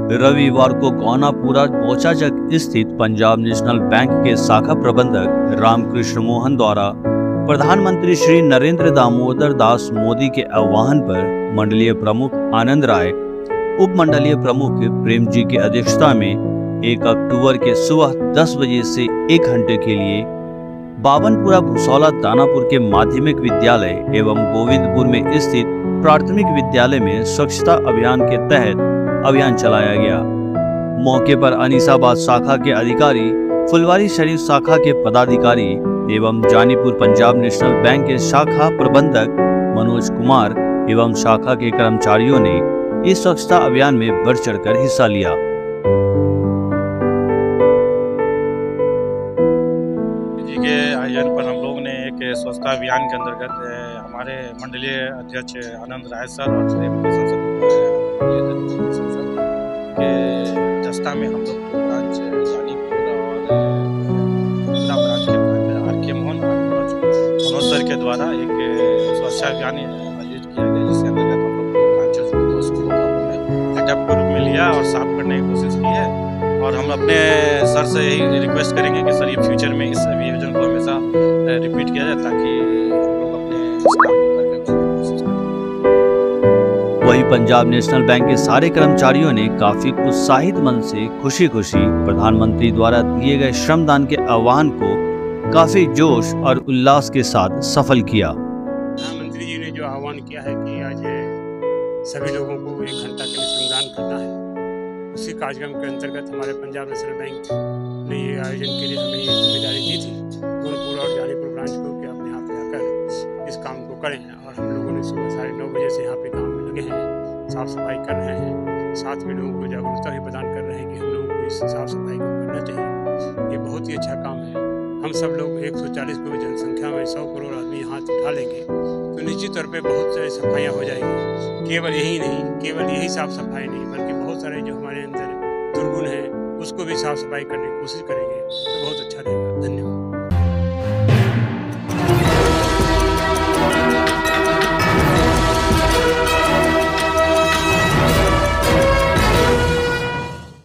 रविवार को गौनापुरा बोचाचक स्थित पंजाब नेशनल बैंक के शाखा प्रबंधक रामकृष्ण मोहन द्वारा प्रधानमंत्री श्री नरेंद्र दामोदर दास मोदी के आह्वान पर मंडलीय प्रमुख आनंद राय, उप मंडलीय प्रमुख प्रेम जी की अध्यक्षता में 1 अक्टूबर के सुबह 10 बजे से 1 घंटे के लिए बावनपुरा भुसौला दानापुर के माध्यमिक विद्यालय एवं गोविंदपुर में स्थित प्राथमिक विद्यालय में स्वच्छता अभियान के तहत अभियान चलाया गया। मौके पर अनीसाबाद शाखा के अधिकारी, फुलवारी शरीफ शाखा के पदाधिकारी एवं जानीपुर पंजाब नेशनल बैंक के शाखा प्रबंधक मनोज कुमार एवं शाखा के कर्मचारियों ने इस स्वच्छता अभियान में बढ़ चढ़कर हिस्सा लिया। जी के आयोजन पर हम लोग ने एक स्वच्छता अभियान के अंतर्गत हमारे मंडलीय अध्यक्ष आनंद राय सर और के दस्ता में हम लोग ब्रांच जानीपुर और ब्रांच के आर के मोहन मनोज सर के द्वारा एक स्वच्छता अभियान आयोजित किया गया, जिसके अंतर्गत हम लोग ब्रांचेस को 2 स्कूलों में सेटअप के रूप में लिया और साफ करने की कोशिश की है। और हम अपने सर से यही रिक्वेस्ट करेंगे कि सर ये फ्यूचर में इस आयोजन को हमेशा रिपीट किया जाए ताकि हम लोग अपने स्टाफ को करके कोशिश करें। वहीं पंजाब नेशनल बैंक के सारे कर्मचारियों ने काफी उत्साहित मन से खुशी प्रधानमंत्री द्वारा दिए गए श्रमदान के आह्वान को काफी जोश और उल्लास के साथ सफल किया। प्रधानमंत्री जी ने जो आह्वान किया है कि आज सभी लोगों को 1 घंटा के लिए श्रमदान करना है, उसी कार्यक्रम के अंतर्गत हमारे पंजाब नेशनल बैंक ने ये आयोजन के लिए हमें ये जिम्मेदारी दी थी गोविंदपुर और जानीपुर ब्रांच को कि आप यहाँ पे आकर इस काम को करें। और हम लोगों ने सुबह 9:30 बजे से यहाँ पे काम में लगे हैं, साफ सफाई कर रहे हैं, साथ में लोगों को जागरूकता भी प्रदान कर रहे हैं कि हम लोगों को इस साफ सफाई को करना चाहिए। ये बहुत ही अच्छा काम है। हम सब लोग 140 करोड़ जनसंख्या में 100 करोड़ आदमी हाथ उठा लेंगे तो निश्चित तौर पे बहुत सारी सफाइयाँ हो जाएगी। केवल यही साफ सफाई नहीं, बल्कि बहुत सारे जो हमारे अंदर दुर्गुण हैं उसको भी साफ सफाई करने की कोशिश करेंगे तो बहुत अच्छा रहेगा। धन्यवाद।